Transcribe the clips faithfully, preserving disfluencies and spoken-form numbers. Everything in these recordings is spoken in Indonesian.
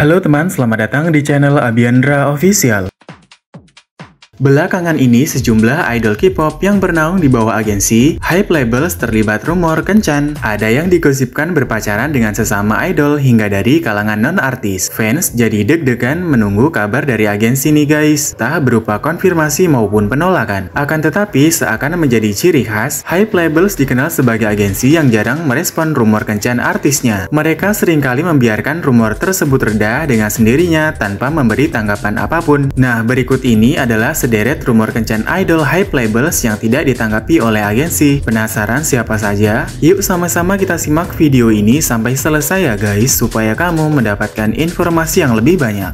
Halo teman, selamat datang di channel Abiandra Official. Belakangan ini, sejumlah idol K-pop yang bernaung di bawah agensi Hype Labels terlibat rumor kencan. Ada yang digosipkan berpacaran dengan sesama idol hingga dari kalangan non-artis. Fans jadi deg-degan menunggu kabar dari agensi nih guys, entah berupa konfirmasi maupun penolakan. Akan tetapi, seakan menjadi ciri khas, Hype Labels dikenal sebagai agensi yang jarang merespon rumor kencan artisnya. Mereka seringkali membiarkan rumor tersebut reda dengan sendirinya tanpa memberi tanggapan apapun. Nah, berikut ini adalah sederet rumor kencan idol Hype Labels yang tidak ditanggapi oleh agensi. Penasaran siapa saja? Yuk sama-sama kita simak video ini sampai selesai ya guys, supaya kamu mendapatkan informasi yang lebih banyak.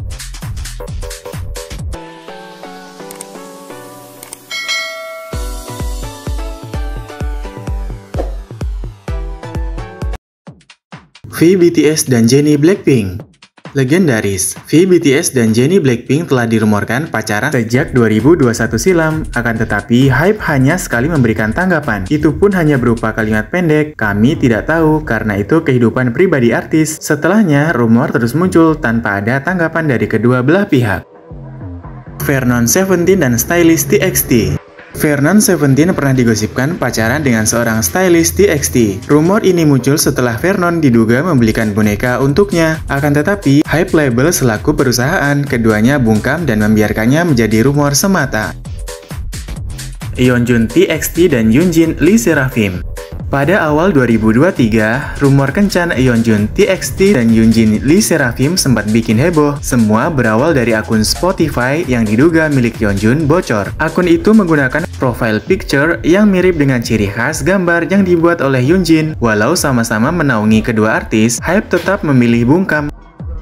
V B T S dan Jennie Blackpink. Legendaris, V B T S dan Jennie Blackpink telah dirumorkan pacaran sejak dua ribu dua puluh satu silam. Akan tetapi, Hype hanya sekali memberikan tanggapan. Itu pun hanya berupa kalimat pendek, "Kami tidak tahu karena itu kehidupan pribadi artis." Setelahnya, rumor terus muncul tanpa ada tanggapan dari kedua belah pihak. Vernon Seventeen dan stylist T X T. Vernon Seventeen pernah digosipkan pacaran dengan seorang stylist T X T. Rumor ini muncul setelah Vernon diduga membelikan boneka untuknya. Akan tetapi, Hype Label selaku perusahaan, keduanya bungkam dan membiarkannya menjadi rumor semata. Yeonjun T X T dan Yoonjin Lee Seraphim. Pada awal dua ribu dua puluh tiga, rumor kencan Yeonjun T X T dan Yoonjin Lee Seraphim sempat bikin heboh. Semua berawal dari akun Spotify yang diduga milik Yeonjun bocor. Akun itu menggunakan profile picture yang mirip dengan ciri khas gambar yang dibuat oleh Yoonjin. Walau sama-sama menaungi kedua artis, Hype tetap memilih bungkam.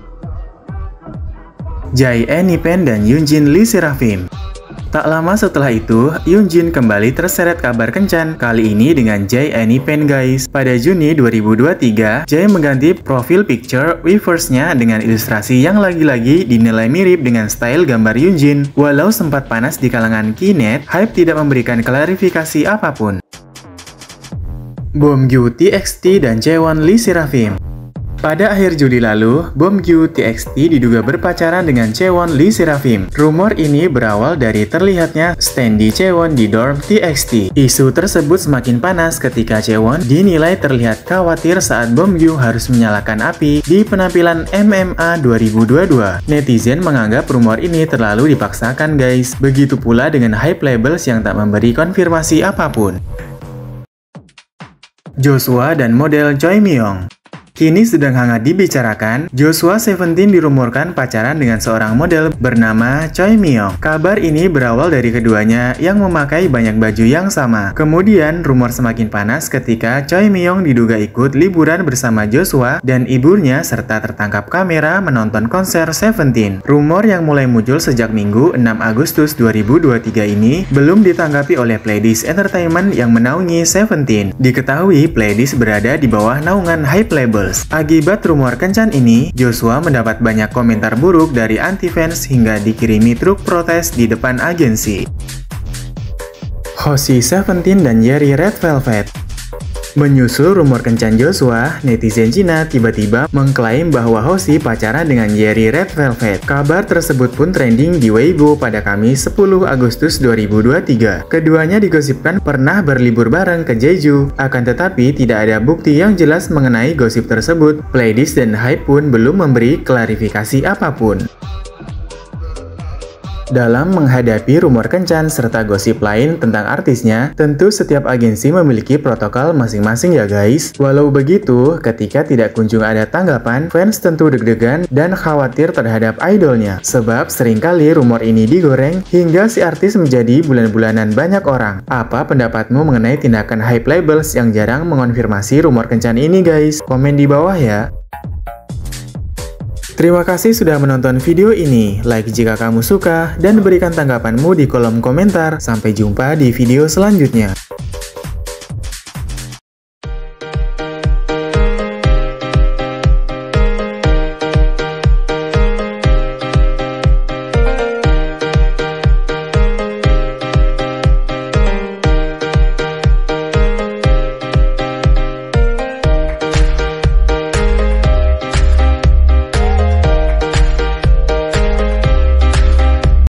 Jae Enipen dan Yoonjin Lee Seraphim. Tak lama setelah itu, Yoonjin kembali terseret kabar kencan, kali ini dengan Jae Enipen guys. Pada Juni dua ribu dua puluh tiga, Jae mengganti profil picture Weverse-nya dengan ilustrasi yang lagi-lagi dinilai mirip dengan style gambar Yoonjin. Walau sempat panas di kalangan Knet, Hype tidak memberikan klarifikasi apapun. Beomgyu T X T dan Chaewon Lee Seraphim. Pada akhir Juli lalu, Beomgyu T X T diduga berpacaran dengan Chaewon Lee Seraphim. Rumor ini berawal dari terlihatnya standee Chaewon di dorm T X T. Isu tersebut semakin panas ketika Chaewon dinilai terlihat khawatir saat Beomgyu harus menyalakan api di penampilan M M A dua ribu dua puluh dua. Netizen menganggap rumor ini terlalu dipaksakan guys. Begitu pula dengan Hype Labels yang tak memberi konfirmasi apapun. Joshua dan model Choi Myeong. Kini sedang hangat dibicarakan, Joshua Seventeen dirumorkan pacaran dengan seorang model bernama Choi Myeong. Kabar ini berawal dari keduanya yang memakai banyak baju yang sama. Kemudian, rumor semakin panas ketika Choi Myeong diduga ikut liburan bersama Joshua dan ibunya serta tertangkap kamera menonton konser Seventeen. Rumor yang mulai muncul sejak Minggu enam Agustus dua ribu dua puluh tiga ini belum ditanggapi oleh Pledis Entertainment yang menaungi Seventeen. Diketahui Pledis berada di bawah naungan Hype Label. Akibat rumor kencan ini, Joshua mendapat banyak komentar buruk dari anti-fans hingga dikirimi truk protes di depan agensi. Hoshi Seventeen dan Yeri Red Velvet. Menyusul rumor kencan Joshua, netizen Cina tiba-tiba mengklaim bahwa Hoshi pacaran dengan Yeri Red Velvet. Kabar tersebut pun trending di Weibo pada Kamis sepuluh Agustus dua ribu dua puluh tiga. Keduanya digosipkan pernah berlibur bareng ke Jeju. Akan tetapi tidak ada bukti yang jelas mengenai gosip tersebut. Pledis dan Hype pun belum memberi klarifikasi apapun. Dalam menghadapi rumor kencan serta gosip lain tentang artisnya, tentu setiap agensi memiliki protokol masing-masing ya guys. Walau begitu, ketika tidak kunjung ada tanggapan, fans tentu deg-degan dan khawatir terhadap idolnya. Sebab seringkali rumor ini digoreng hingga si artis menjadi bulan-bulanan banyak orang. Apa pendapatmu mengenai tindakan Hype Labels yang jarang mengonfirmasi rumor kencan ini guys? Komen di bawah ya. Terima kasih sudah menonton video ini. Like jika kamu suka dan berikan tanggapanmu di kolom komentar. Sampai jumpa di video selanjutnya.